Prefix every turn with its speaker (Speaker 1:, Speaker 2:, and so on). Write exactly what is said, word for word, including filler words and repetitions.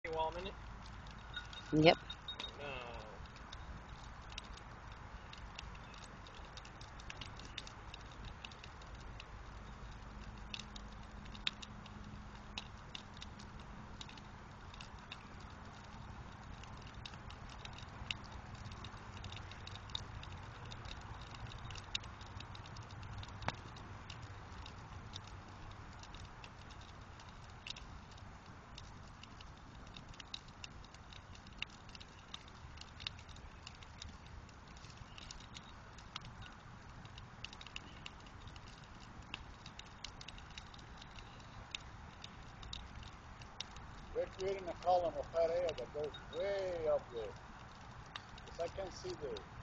Speaker 1: retaining wall a minute?
Speaker 2: Yep.
Speaker 1: No.
Speaker 3: We're creating a column of hot air that goes way up there. Because I can't see the